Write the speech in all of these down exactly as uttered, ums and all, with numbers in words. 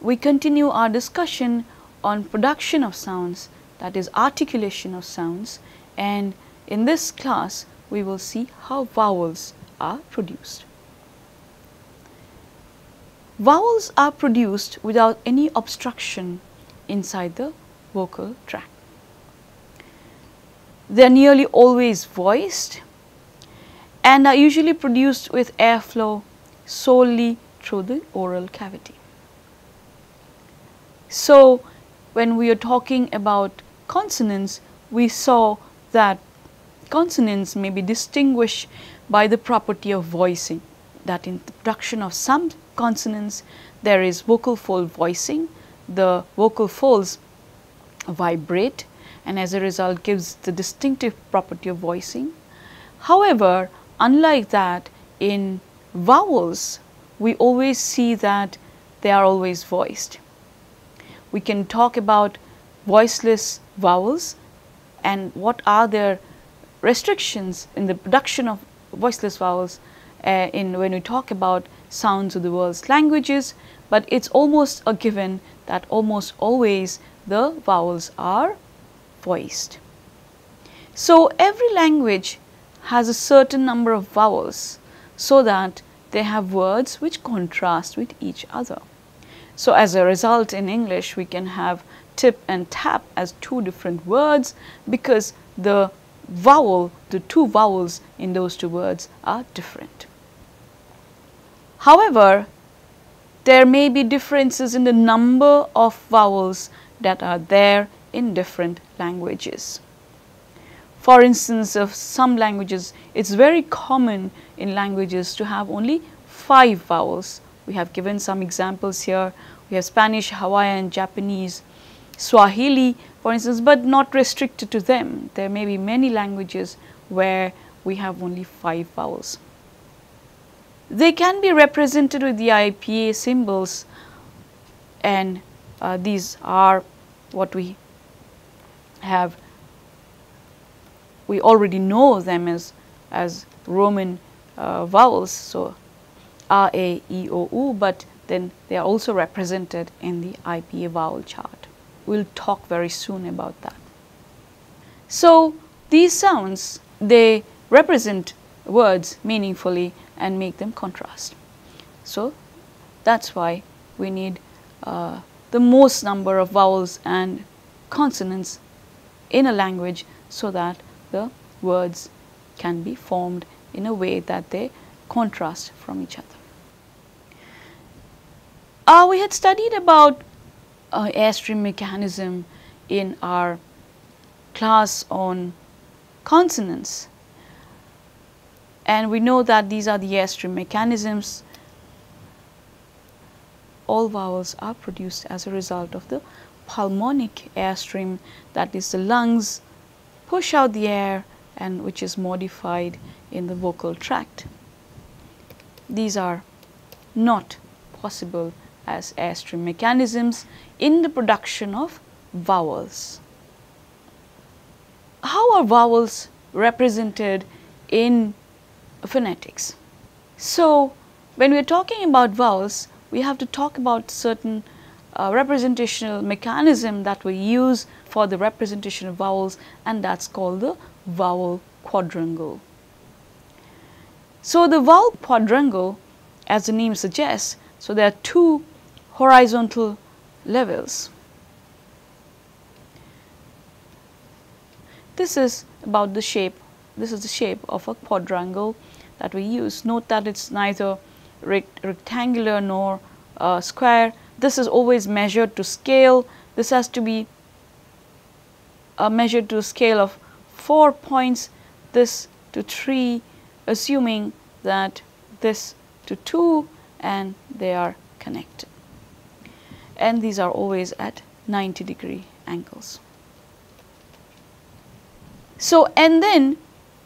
we continue our discussion on production of sounds, that is articulation of sounds, and in this class we will see how vowels are produced. Vowels are produced without any obstruction inside the vocal tract. They are nearly always voiced and are usually produced with airflow solely through the oral cavity. So, when we are talking about consonants, we saw that consonants may be distinguished by the property of voicing, that in the production of some consonants there is vocal fold voicing, the vocal folds vibrate and as a result gives the distinctive property of voicing. However, unlike that, in vowels we always see that they are always voiced. We can talk about voiceless vowels and what are their restrictions in the production of voiceless vowels uh, in when we talk about sounds of the world's languages, but it's almost a given that almost always the vowels are voiced. So, every language has a certain number of vowels so that they have words which contrast with each other. So, as a result in English we can have tip and tap as two different words because the vowel, the two vowels in those two words are different. However, there may be differences in the number of vowels that are there in different languages. For instance, of some languages, it's very common in languages to have only five vowels. We have given some examples here. We have Spanish, Hawaiian, Japanese, Swahili, for instance, but not restricted to them. There may be many languages where we have only five vowels. They can be represented with the I P A symbols, and uh, these are what we have. We already know them as, as Roman uh, vowels, so A, A, E, O, U, but then they are also represented in the I P A vowel chart. We will talk very soon about that. So, these sounds, they represent words meaningfully and make them contrast. So, that is why we need uh, the most number of vowels and consonants in a language so that the words can be formed in a way that they contrast from each other. Uh, we had studied about uh, airstream mechanism in our class on consonants, and we know that these are the airstream mechanisms. All vowels are produced as a result of the pulmonic airstream, that is the lungs push out the air and which is modified in the vocal tract. These are not possible as airstream mechanisms in the production of vowels. How are vowels represented in phonetics? So, when we are talking about vowels, we have to talk about certain uh, representational mechanism that we use for the representation of vowels, and that is called the vowel quadrangle. So, the vowel quadrangle, as the name suggests, so there are two horizontal levels. This is about the shape, this is the shape of a quadrangle that we use. Note that it is neither rect rectangular nor uh, square. This is always measured to scale. This has to be uh, measured to a scale of four points, this to three, assuming that this to two, and they are connected. And these are always at ninety degree angles. So, and then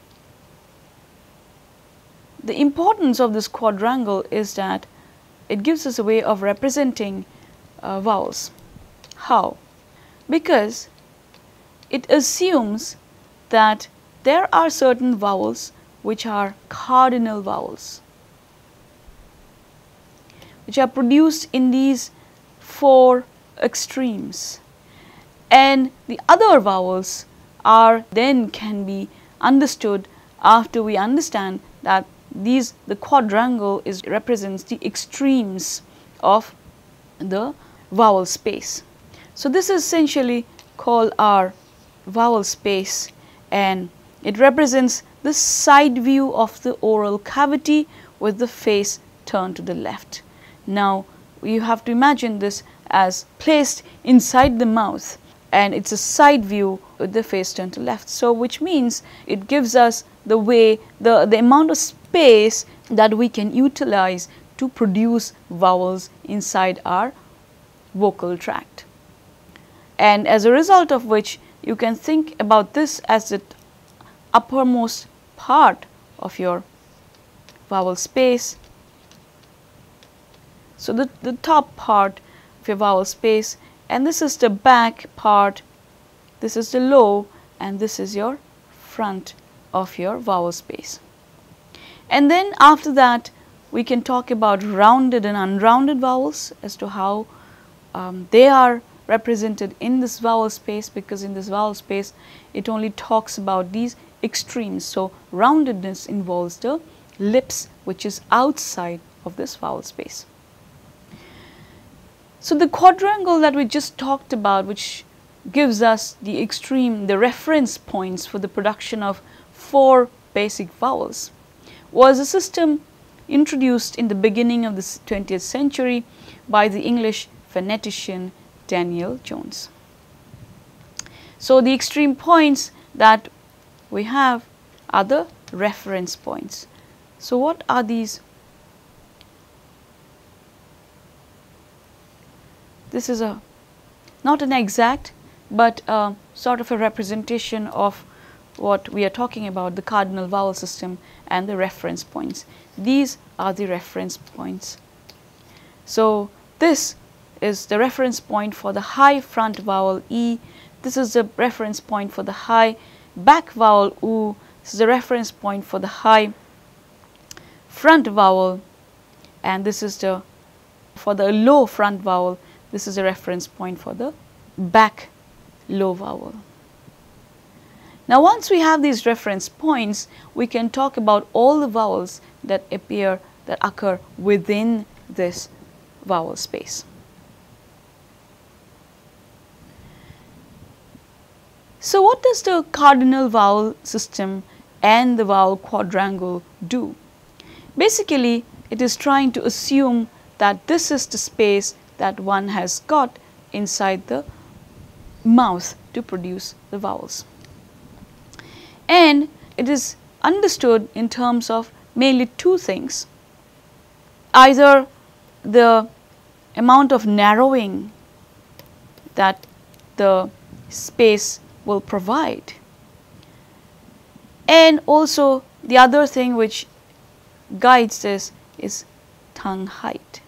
the importance of this quadrangle is that it gives us a way of representing uh, vowels. How? Because it assumes that there are certain vowels which are cardinal vowels, which are produced in these four extremes, and the other vowels are then can be understood after we understand that these the quadrangle is represents the extremes of the vowel space. So this is essentially called our vowel space, and it represents the side view of the oral cavity with the face turned to the left. Now you have to imagine this as placed inside the mouth, and it's a side view with the face turned to left. So which means it gives us the way the, the amount of space that we can utilize to produce vowels inside our vocal tract. And as a result of which, you can think about this as the uppermost part of your vowel space. So the, the top part of your vowel space, and this is the back part, this is the low, and this is your front of your vowel space. And then after that, we can talk about rounded and unrounded vowels as to how um, they are represented in this vowel space, because in this vowel space it only talks about these extremes. So roundedness involves the lips which is outside of this vowel space. So the quadrangle that we just talked about, which gives us the extreme, the reference points for the production of four basic vowels, was a system introduced in the beginning of the twentieth century by the English phonetician Daniel Jones. So the extreme points that we have are the reference points. So what are these? This is a not an exact, but a sort of a representation of what we are talking about, the cardinal vowel system and the reference points. These are the reference points. So this is the reference point for the high front vowel E. This is the reference point for the high back vowel U. This is the reference point for the high front vowel, and this is the for the low front vowel. This is a reference point for the back low vowel. Now once we have these reference points, we can talk about all the vowels that appear, that occur within this vowel space. So what does the cardinal vowel system and the vowel quadrangle do? Basically, it is trying to assume that this is the space that one has got inside the mouth to produce the vowels. And it is understood in terms of mainly two things: either the amount of narrowing that the space will provide, and also the other thing which guides this is tongue height.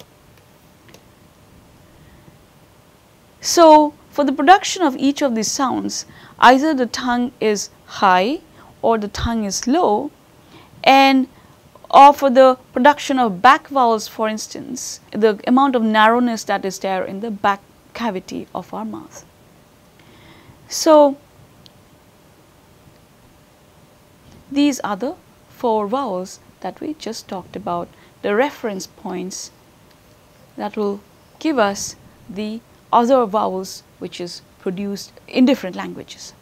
So for the production of each of these sounds, either the tongue is high or the tongue is low, and or for the production of back vowels, for instance, the amount of narrowness that is there in the back cavity of our mouth. So these are the four vowels that we just talked about, the reference points that will give us the other vowels which is produced in different languages.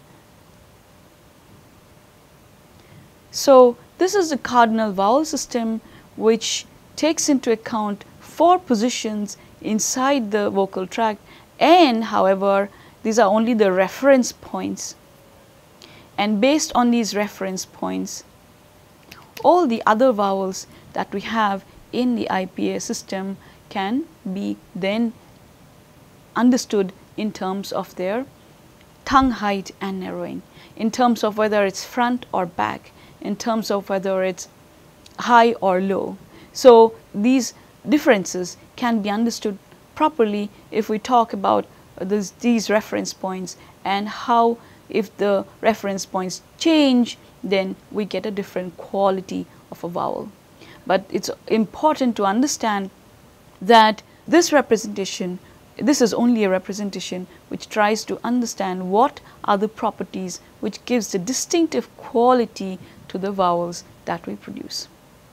So this is the cardinal vowel system, which takes into account four positions inside the vocal tract, and however these are only the reference points, and based on these reference points, all the other vowels that we have in the I P A system can be then understood in terms of their tongue height and narrowing, in terms of whether it's front or back, in terms of whether it's high or low. So these differences can be understood properly if we talk about this, these reference points, and how if the reference points change, then we get a different quality of a vowel. But it's important to understand that this representation this is only a representation which tries to understand what are the properties which gives the distinctive quality to the vowels that we produce.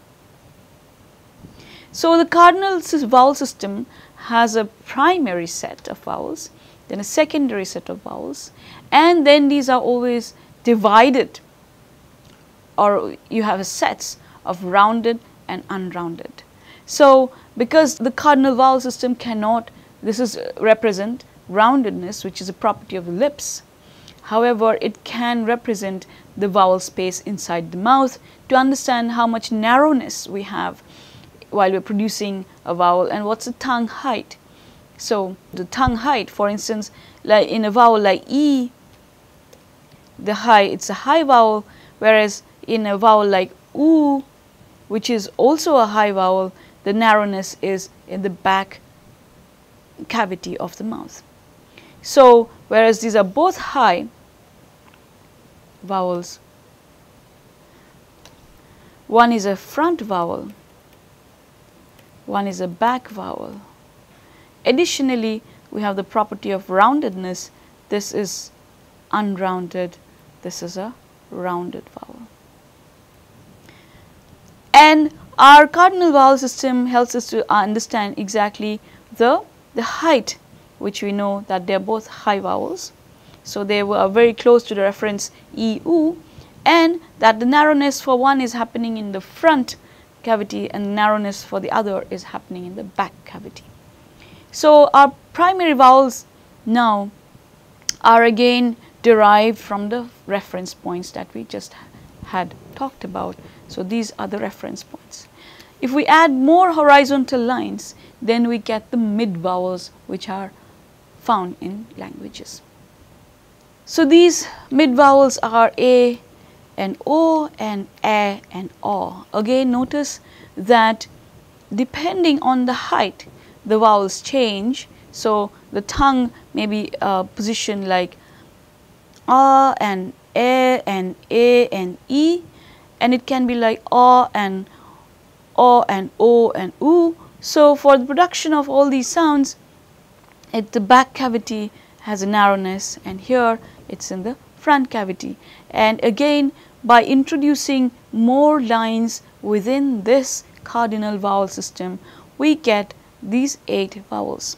So, the cardinal vowel system has a primary set of vowels, then a secondary set of vowels, and then these are always divided, or you have sets of rounded and unrounded. So, because the cardinal vowel system cannot, this is uh, represent roundedness, which is a property of the lips. However, it can represent the vowel space inside the mouth to understand how much narrowness we have while we are producing a vowel and what's the tongue height. So, the tongue height, for instance, like in a vowel like E, the high, it's a high vowel, whereas in a vowel like U, which is also a high vowel, the narrowness is in the back cavity of the mouth. So, whereas these are both high vowels, one is a front vowel, one is a back vowel. Additionally, we have the property of roundedness. This is unrounded, this is a rounded vowel. And our cardinal vowel system helps us to understand exactly the, the height, which we know that they are both high vowels. So, they were very close to the reference E, U, and that the narrowness for one is happening in the front cavity and narrowness for the other is happening in the back cavity. So, our primary vowels now are again derived from the reference points that we just had talked about. So, these are the reference points. If we add more horizontal lines, then we get the mid vowels which are found in languages. So, these mid vowels are A and O and A and O. Again, notice that depending on the height, the vowels change. So, the tongue may be uh, positioned like A and A and A and E, and it can be like A and O and O and U. So, for the production of all these sounds, at the back cavity has a narrowness, and here it is in the front cavity. And again, by introducing more lines within this cardinal vowel system, we get these eight vowels.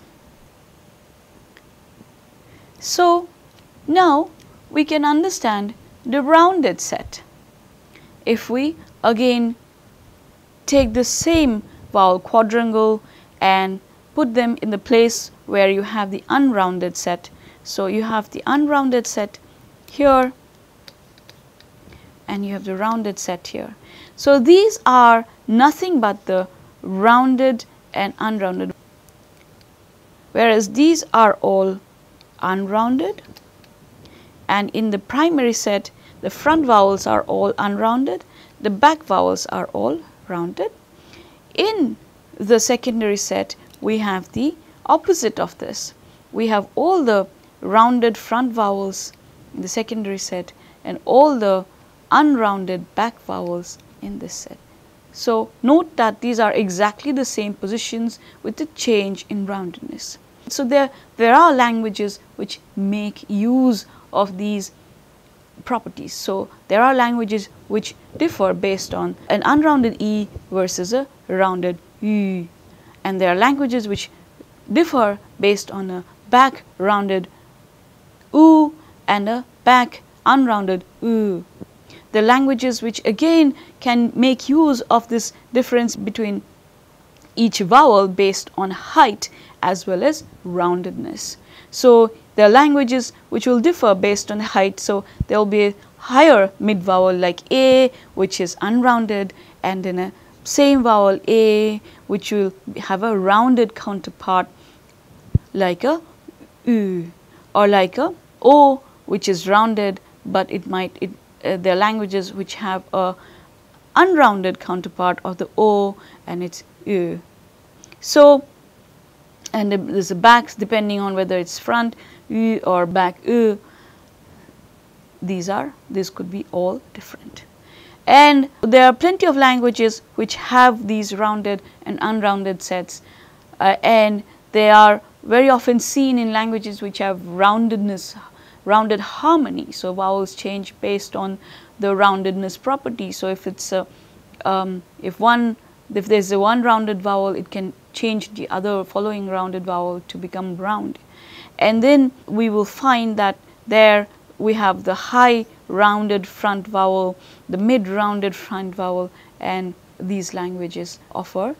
So, now we can understand the rounded set. If we again take the same vowel quadrangle and put them in the place where you have the unrounded set. So, you have the unrounded set here and you have the rounded set here. So, these are nothing but the rounded and unrounded, whereas these are all unrounded, and in the primary set the front vowels are all unrounded, the back vowels are all rounded. In the secondary set we have the opposite of this. We have all the rounded front vowels in the secondary set and all the unrounded back vowels in this set. So, note that these are exactly the same positions with the change in roundedness. So, there, there are languages which make use of these properties. So, there are languages which differ based on an unrounded E versus a rounded U, and there are languages which differ based on a back rounded U and a back unrounded U. The languages which again can make use of this difference between each vowel based on height as well as roundedness. So, there are languages which will differ based on height. So, there will be a higher mid vowel like A, which is unrounded, and then a same vowel A which will have a rounded counterpart like a U, or like a O which is rounded, but it might it uh, there are languages which have a unrounded counterpart of the O and it's U. So, and there is a back depending on whether it's front U or back U. These are these could be all different. And there are plenty of languages which have these rounded and unrounded sets, uh, and they are very often seen in languages which have roundedness, rounded harmony. So vowels change based on the roundedness property. So if it's a, um, if one, if there's a one rounded vowel, it can change the other following rounded vowel to become round. And then we will find that there we have the high rounded front vowel, the mid rounded front vowel, and these languages offer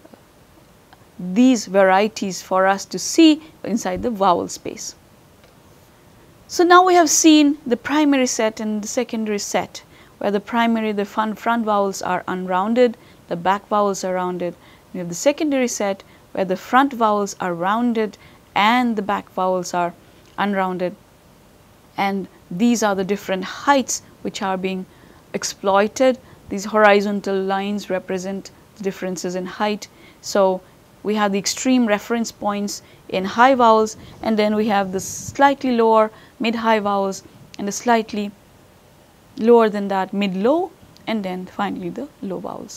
these varieties for us to see inside the vowel space. So now we have seen the primary set and the secondary set, where the primary, the front, front vowels are unrounded, the back vowels are rounded. We have the secondary set where the front vowels are rounded and the back vowels are unrounded. And these are the different heights which are being exploited. These horizontal lines represent the differences in height. So we have the extreme reference points in high vowels, and then we have the slightly lower mid-high vowels and the slightly lower than that mid-low, and then finally the low vowels.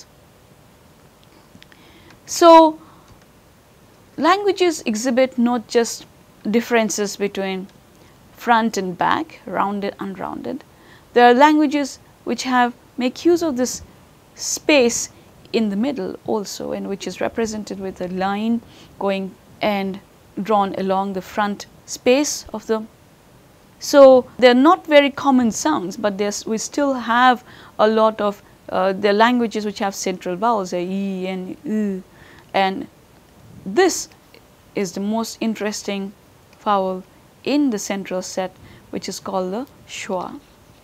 So languages exhibit not just differences between front and back, rounded, unrounded. There are languages which have make use of this space in the middle also, and which is represented with a line going and drawn along the front space of the. So they are not very common sounds, but we still have a lot of uh, the languages which have central vowels, uh, e and u, and this is the most interesting vowel in the central set, which is called the schwa.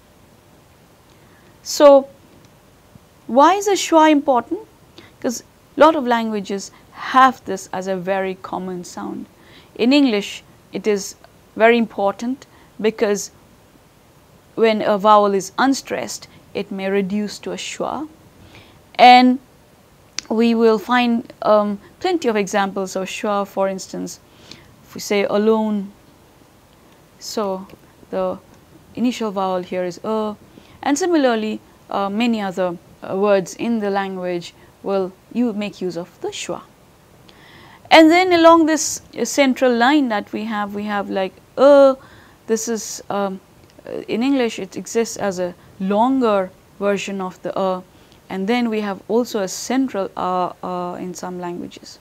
So why is the schwa important? Because a lot of languages have this as a very common sound. In English, it is very important because when a vowel is unstressed, it may reduce to a schwa. And we will find um, plenty of examples of schwa. For instance, if we say alone, so the initial vowel here is a, and similarly uh, many other uh, words in the language will you make use of the schwa. And then along this uh, central line that we have, we have like a. This is um, in English it exists as a longer version of the a, and then we have also a central a, a in some languages.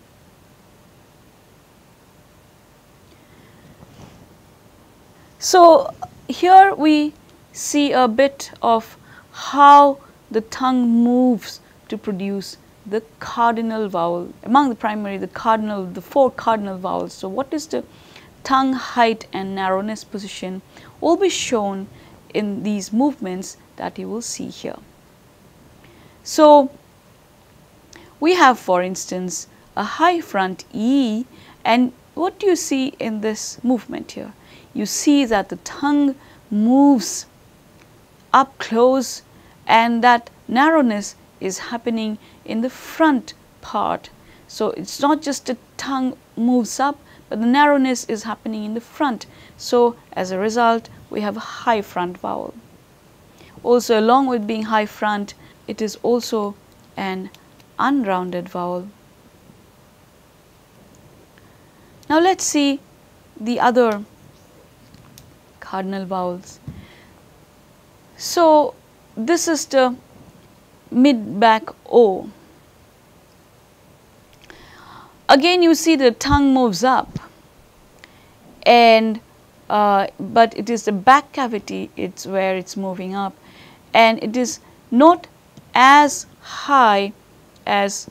So here we see a bit of how the tongue moves to produce the cardinal vowel. Among the primary, the cardinal, the four cardinal vowels. So what is the tongue height and narrowness position will be shown in these movements that you will see here. So we have, for instance, a high front E, and what do you see in this movement here? You see that the tongue moves up close, and that narrowness is happening in the front part. So it's not just the tongue moves up, but the narrowness is happening in the front. So as a result, we have a high front vowel. Also, along with being high front, it is also an unrounded vowel. Now let's see the other cardinal vowels. So this is the mid-back O. Again, you see the tongue moves up, and uh, but it is the back cavity, it's where it's moving up, and it is not as high as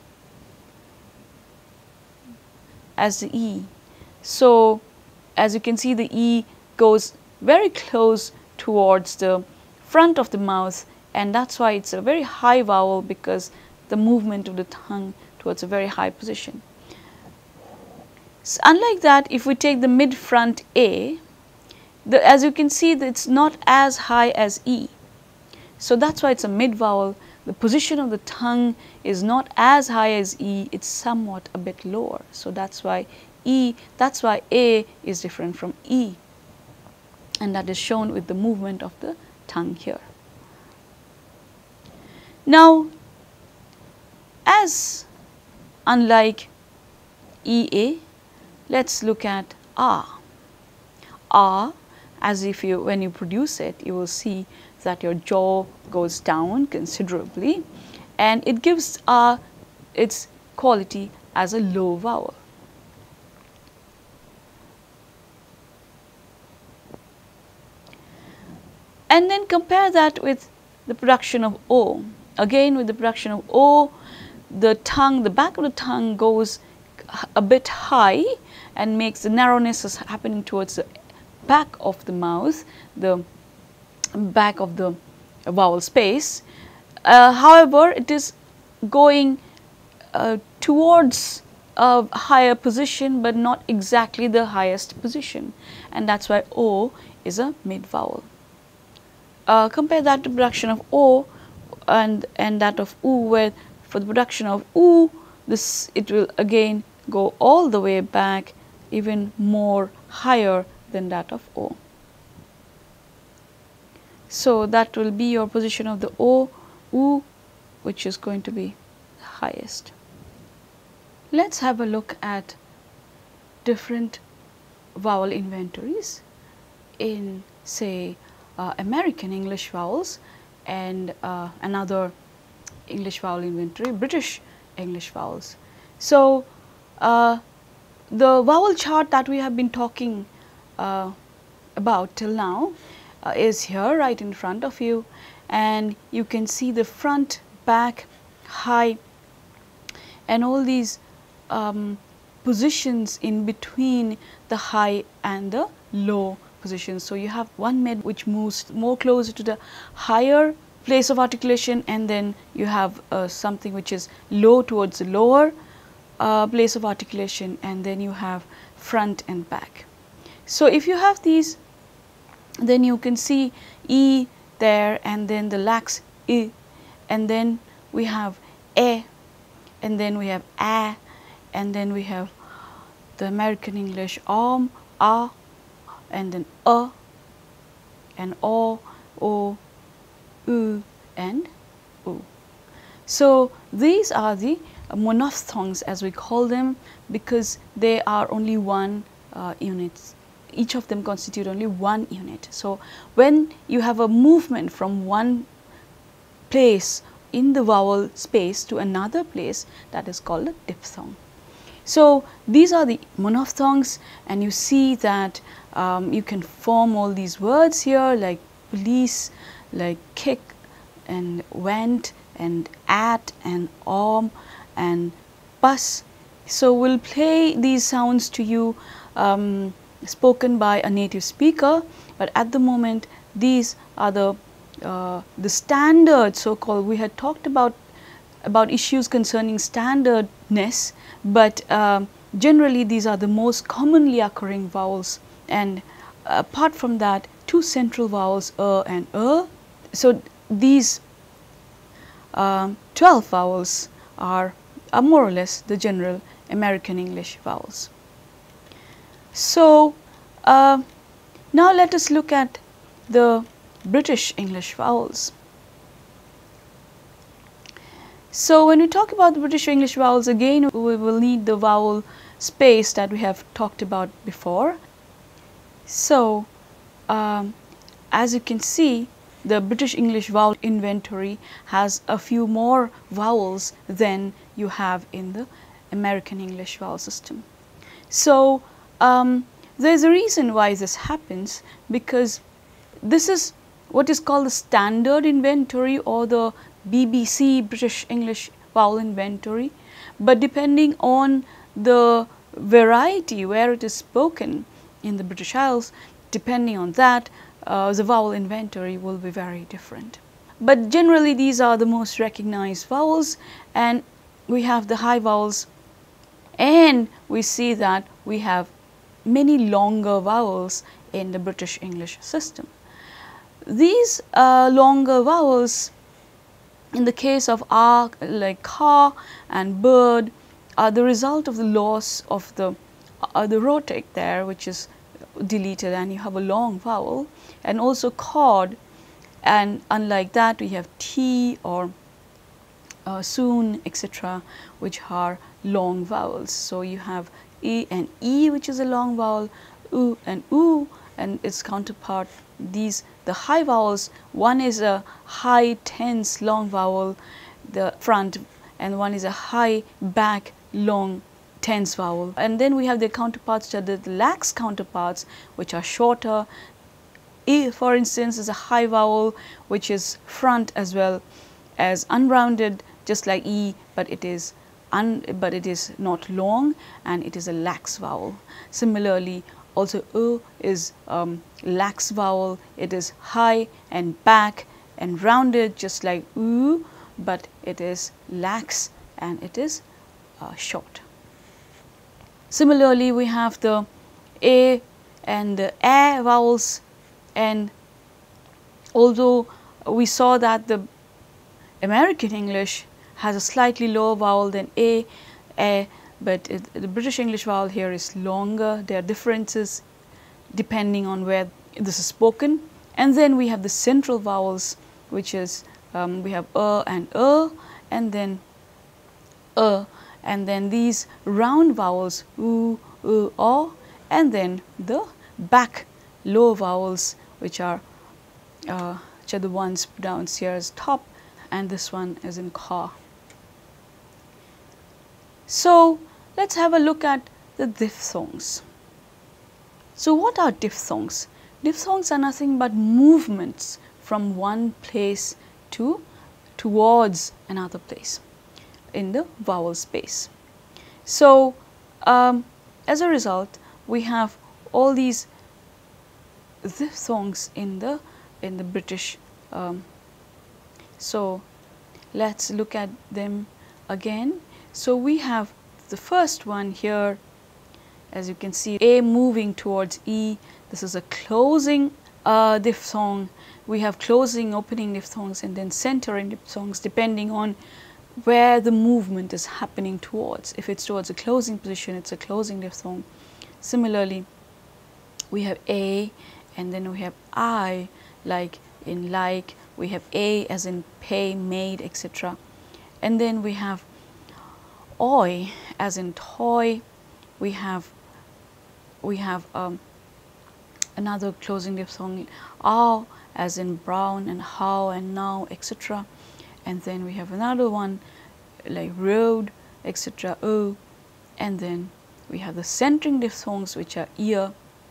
as the E. So as you can see, the E goes very close towards the front of the mouth, and that's why it's a very high vowel, because the movement of the tongue towards a very high position. So unlike that, if we take the mid front A, the, as you can see, it's not as high as E. So that's why it's a mid vowel. The position of the tongue is not as high as E, it's somewhat a bit lower. So that's why E, that's why A is different from E. And that is shown with the movement of the tongue here. Now, as unlike E A, Let us look at ah. Ah, as if you, when you produce it, you will see that your jaw goes down considerably, and it gives ah its quality as a low vowel. And then compare that with the production of O. Again, with the production of O, the tongue, the back of the tongue goes a bit high and makes the narrowness is happening towards the back of the mouth, the back of the vowel space. Uh, however, it is going uh, towards a higher position, but not exactly the highest position, and that is why O is a mid vowel. Uh, compare that to production of O and, and that of U, where for the production of U, this it will again go all the way back, even more higher than that of O. So that will be your position of the O, U, which is going to be the highest. Let us have a look at different vowel inventories in, say, uh, American English vowels and uh, another English vowel inventory, British English vowels. So, uh, the vowel chart that we have been talking uh, about till now uh, is here right in front of you, and you can see the front, back, high, and all these um, positions in between the high and the low positions. So, you have one med which moves more closer to the higher place of articulation, and then you have uh, something which is low towards the lower uh, place of articulation, and then you have front and back. So, if you have these, then you can see E there, and then the lax I, and then we have E, and then we have A, and then we have the American English om, A, and then A, and O, O, U, and U. So, these are the monophthongs, as we call them, because they are only one uh, unit. Each of them constitute only one unit. So, when you have a movement from one place in the vowel space to another place, that is called a diphthong. So, these are the monophthongs, and you see that um, you can form all these words here like police, like kick and went and at and om and bus. So, we will play these sounds to you um, spoken by a native speaker, but at the moment these are the uh, the standard, so called. We had talked about about issues concerning standardness, but um, generally these are the most commonly occurring vowels, and apart from that, two central vowels, er and er. So, these um, twelve vowels are, are more or less the general American English vowels. So, uh, now let us look at the British English vowels. So, when we talk about the British English vowels, again we will need the vowel space that we have talked about before. So, um, as you can see, the British English vowel inventory has a few more vowels than you have in the American English vowel system. So, um, there is a reason why this happens, because this is what is called the standard inventory or the B B C, British English vowel inventory, but depending on the variety where it is spoken in the British Isles, depending on that, uh, the vowel inventory will be very different. But generally these are the most recognized vowels, and we have the high vowels, and we see that we have many longer vowels in the British English system. These uh, longer vowels, in the case of R, like car and bird, are the result of the loss of the uh, the rhotic there, which is deleted, and you have a long vowel, and also cord, and unlike that we have T or uh, soon, et cetera, which are long vowels. So, you have E and E, which is a long vowel, U and U and its counterpart. These, the high vowels, one is a high tense long vowel, the front, and one is a high back long tense vowel. And then we have the counterparts, which are the lax counterparts, which are shorter. E, for instance, is a high vowel which is front as well as unrounded, just like E, but it is un, but it is not long, and it is a lax vowel. Similarly, also U is um, lax vowel. It is high and back and rounded, just like U, but it is lax and it is uh, short. Similarly, we have the A and the A vowels, and although we saw that the American English has a slightly lower vowel than A, A, but it, the British English vowel here is longer. There are differences depending on where this is spoken. And then we have the central vowels, which is um, we have A and E, and then E, and then these round vowels U, U, O, and then the back low vowels, which are uh, which are the ones pronounced here as top, and this one is in ka. So let's have a look at the diphthongs. So what are diphthongs? Diphthongs are nothing but movements from one place to towards another place in the vowel space. So um, as a result, we have all these diphthongs in the in the British. Um, so let's look at them again. So we have the first one here, as you can see, A moving towards E. This is a closing uh, diphthong. We have closing, opening diphthongs, and then centering diphthongs, depending on where the movement is happening towards. If it's towards a closing position, it's a closing diphthong. Similarly, we have A, and then we have I, like in like. We have A as in pay, made, et cetera. And then we have Oi as in toy. We have we have um, another closing diphthong, Ow as in brown, and how and now, et cetera. And then we have another one like road, et cetera. O, and then we have the centering diphthongs, which are ear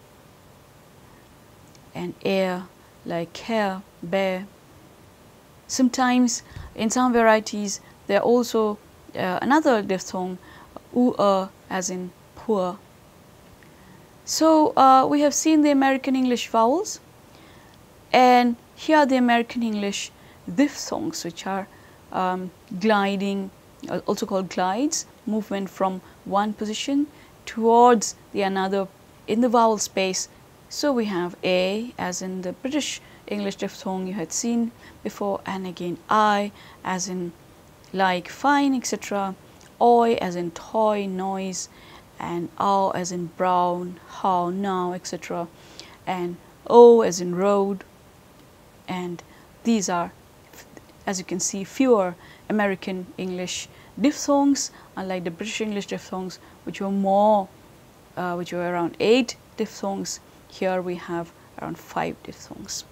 and air, like care, bear. Sometimes in some varieties there are also uh, another diphthong, u, uh, as in poor. So uh, we have seen the American English vowels, and here are the American English diphthongs, which are um, gliding, uh, also called glides, movement from one position towards the another in the vowel space. So we have A as in the British English diphthong you had seen before, and again I as in like, fine, et cetera. Oi as in toy, noise, and ow as in brown, how, now, et cetera. And O as in road. And these are, as you can see, fewer American English diphthongs, unlike the British English diphthongs, which were more, uh, which were around eight diphthongs. Here we have around five diphthongs.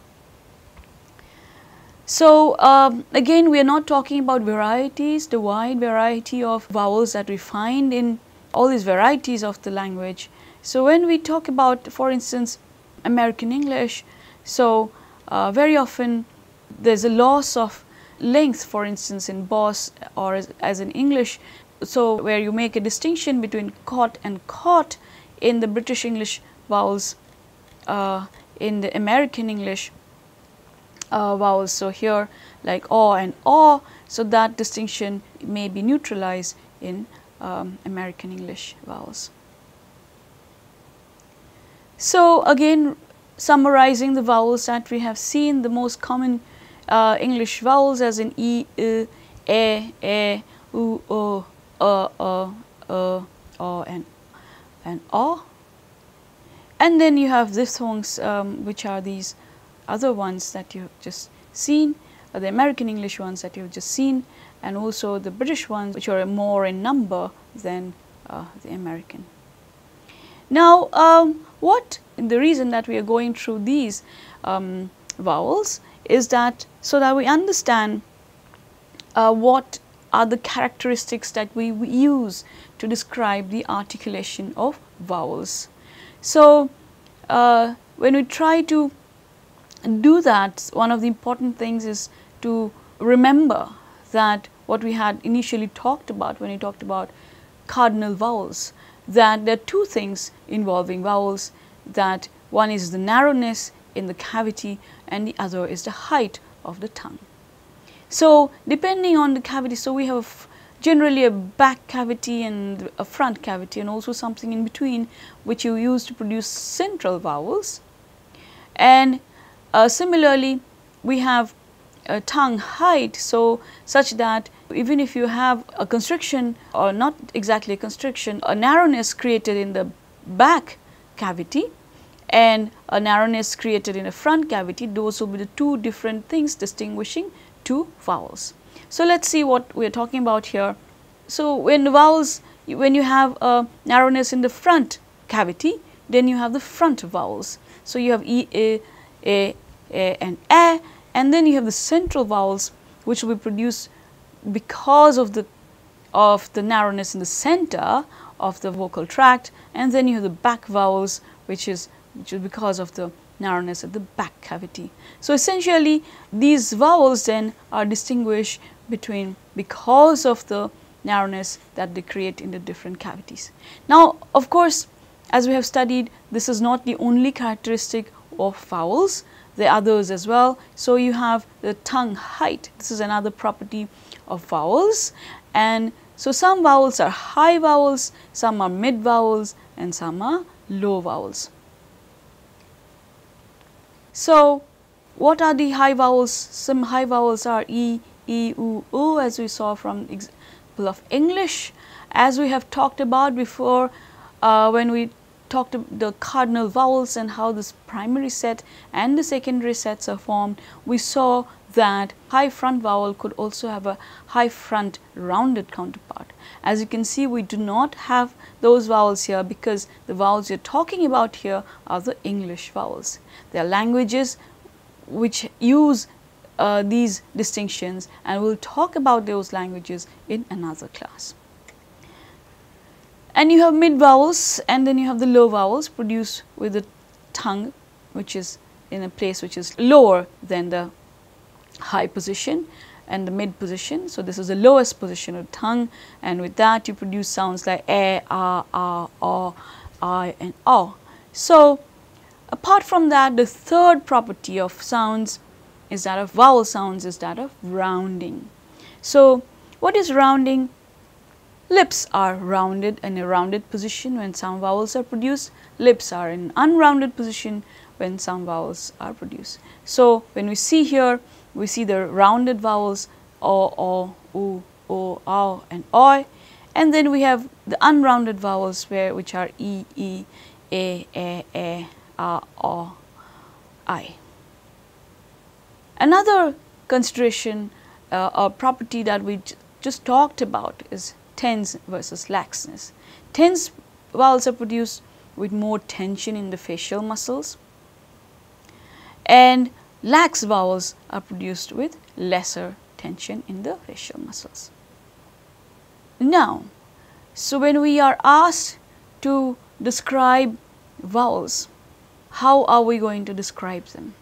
So um, again, we are not talking about varieties, the wide variety of vowels that we find in all these varieties of the language. So when we talk about, for instance, American English, so uh, very often there's a loss of length, for instance, in boss, or as, as in English. So where you make a distinction between caught and caught in the British English vowels, uh, in the American English Uh, vowels. So here like aw and aw, so that distinction may be neutralized in um, American English vowels. So again, summarizing the vowels that we have seen, the most common uh, English vowels as in e, I, e, e, u, o, uh, uh, uh, uh, and and aw. And then you have diphthongs, um, which are these other ones that you have just seen, uh, the American English ones that you have just seen, and also the British ones, which are more in number than uh, the American. Now, um, what the reason that we are going through these um, vowels is that so that we understand uh, what are the characteristics that we, we use to describe the articulation of vowels. So, uh, when we try to do that, one of the important things is to remember that what we had initially talked about when we talked about cardinal vowels, that there are two things involving vowels, that one is the narrowness in the cavity and the other is the height of the tongue. So, depending on the cavity, so we have generally a back cavity and a front cavity and also something in between which you use to produce central vowels. And uh, similarly, we have a tongue height, so such that even if you have a constriction or not exactly a constriction, a narrowness created in the back cavity and a narrowness created in a front cavity, those will be the two different things distinguishing two vowels. So, let us see what we are talking about here. So, when the vowels, when you have a narrowness in the front cavity, then you have the front vowels. So, you have E, A, A, A and A, and then you have the central vowels which will be produced because of the of the narrowness in the center of the vocal tract, and then you have the back vowels which is which is because of the narrowness of the back cavity. So, essentially these vowels then are distinguished between because of the narrowness that they create in the different cavities. Now, of course, as we have studied, this is not the only characteristic of vowels, there are others as well. So, you have the tongue height, this is another property of vowels, and so some vowels are high vowels, some are mid vowels and some are low vowels. So, what are the high vowels? Some high vowels are E, E, U, U, as we saw from example of English. As we have talked about before uh, when we talked about the cardinal vowels and how this primary set and the secondary sets are formed, we saw that high front vowel could also have a high front rounded counterpart. As you can see, we do not have those vowels here because the vowels we are talking about here are the English vowels. There are languages which use uh, these distinctions, and we will talk about those languages in another class. And you have mid vowels and then you have the low vowels produced with the tongue which is in a place which is lower than the high position and the mid position. So, this is the lowest position of the tongue, and with that you produce sounds like a, a, a, o, I and o. So, apart from that, the third property of sounds is that of vowel sounds is that of rounding. So, what is rounding? Lips are rounded in a rounded position when some vowels are produced. Lips are in unrounded position when some vowels are produced. So, when we see here, we see the rounded vowels o, o, u, o, ao and oi, and then we have the unrounded vowels where which are e, e, e, e, e, a, o, I. Another consideration uh, or property that we just talked about is tense versus laxness. Tense vowels are produced with more tension in the facial muscles, and lax vowels are produced with lesser tension in the facial muscles. Now, so when we are asked to describe vowels, how are we going to describe them?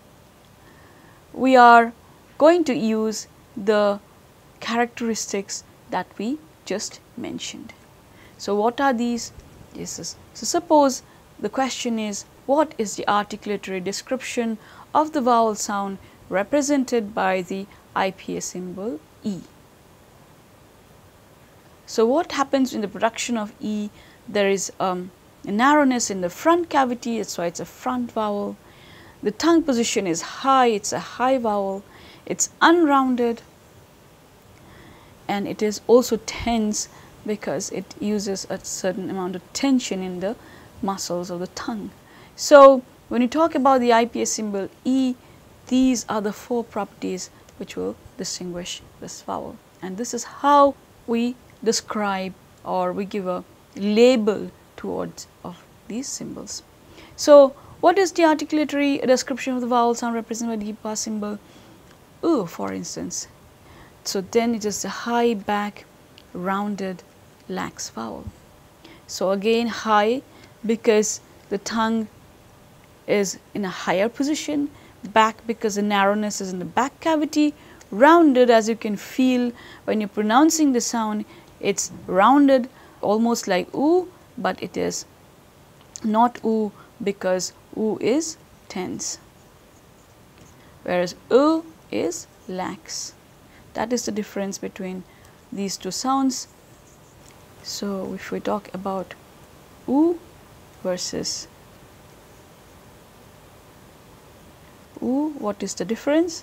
We are going to use the characteristics that we just mentioned. So, what are these? This is, so suppose the question is, what is the articulatory description of the vowel sound represented by the I P A symbol E? So, what happens in the production of E? There is um, a narrowness in the front cavity, that's why it's a front vowel. The tongue position is high, it's a high vowel. It's unrounded, and it is also tense because it uses a certain amount of tension in the muscles of the tongue. So, when you talk about the I P A symbol E, these are the four properties which will distinguish this vowel, and this is how we describe or we give a label towards of these symbols. So, what is the articulatory description of the vowel sound represented by the E P A symbol? U, for instance. So, then it is a high back rounded lax vowel. So, again high because the tongue is in a higher position, back because the narrowness is in the back cavity, rounded as you can feel when you are pronouncing the sound, it is rounded almost like U, but it is not U because U is tense, whereas U is lax. That is the difference between these two sounds. So, if we talk about U versus U, what is the difference?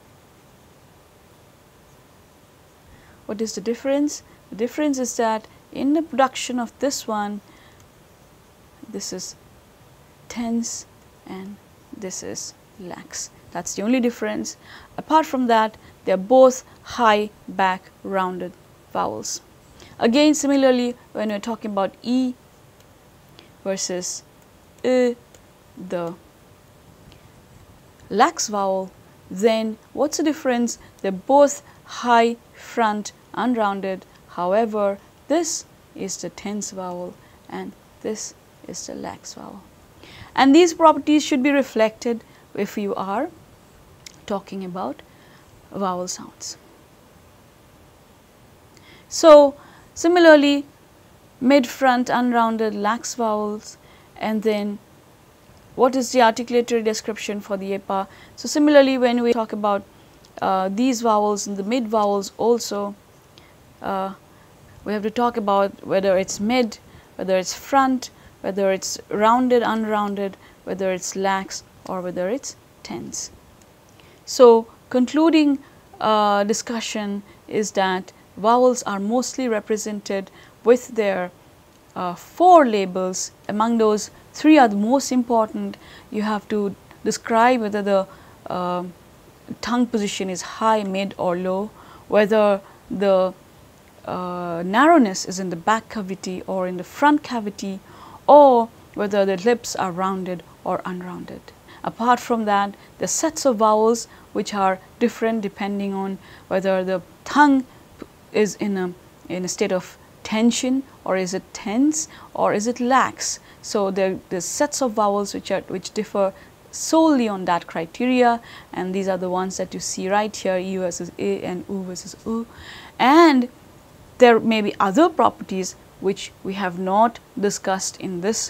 What is the difference? The difference is that in the production of this one, this is tense and this is lax. That is the only difference. Apart from that, they are both high back rounded vowels. Again, similarly, when we are talking about E versus I, the lax vowel, then what is the difference? They are both high front unrounded. However, this is the tense vowel and this is the lax vowel. And these properties should be reflected if you are talking about vowel sounds. So, similarly, mid front unrounded lax vowels, and then what is the articulatory description for the E P A? So, similarly, when we talk about uh, these vowels and the mid vowels also, uh, we have to talk about whether it is mid, whether it is front, whether it is rounded, unrounded, whether it is lax or whether it is tense. So, concluding uh, discussion is that vowels are mostly represented with their uh, four labels. Among those, three are the most important. You have to describe whether the uh, tongue position is high, mid or low, whether the uh, narrowness is in the back cavity or in the front cavity, or whether the lips are rounded or unrounded. Apart from that, the sets of vowels which are different depending on whether the tongue is in a in a state of tension, or is it tense, or is it lax. So, there the sets of vowels which are which differ solely on that criteria, and these are the ones that you see right here, E versus A and U versus U. And there may be other properties which we have not discussed in this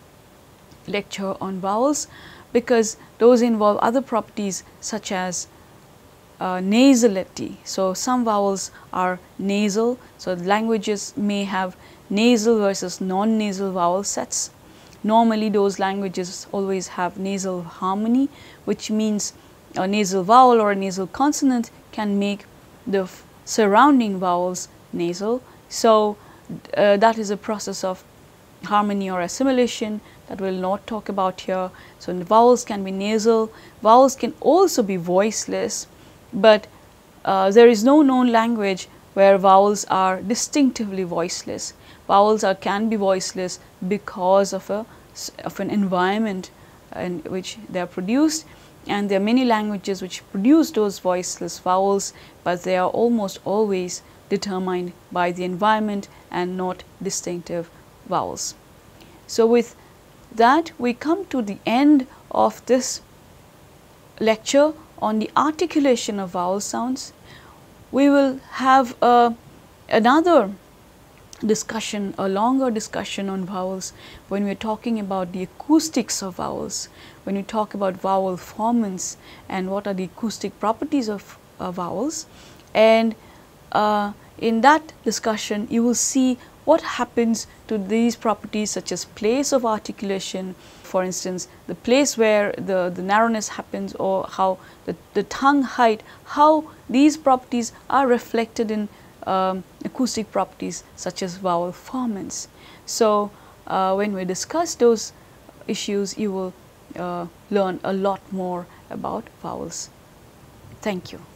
lecture on vowels, because those involve other properties such as uh, nasality. So, some vowels are nasal. So, languages may have nasal versus non-nasal vowel sets. Normally, those languages always have nasal harmony, which means a nasal vowel or a nasal consonant can make the surrounding vowels nasal. So, uh, that is a process of harmony or assimilation that we will not talk about here. So, the vowels can be nasal, vowels can also be voiceless, but uh, there is no known language where vowels are distinctively voiceless. Vowels are can be voiceless because of a of an environment in which they are produced, and there are many languages which produce those voiceless vowels, but they are almost always determined by the environment and not distinctive vowels. So, with that we come to the end of this lecture on the articulation of vowel sounds. We will have a, another discussion, a longer discussion on vowels when we are talking about the acoustics of vowels, when we talk about vowel formants and what are the acoustic properties of uh, vowels. And uh, in that discussion you will see what happens to these properties such as place of articulation, for instance the place where the, the narrowness happens, or how the, the tongue height, how these properties are reflected in um, acoustic properties such as vowel formants. So, uh, when we discuss those issues you will uh, learn a lot more about vowels. Thank you.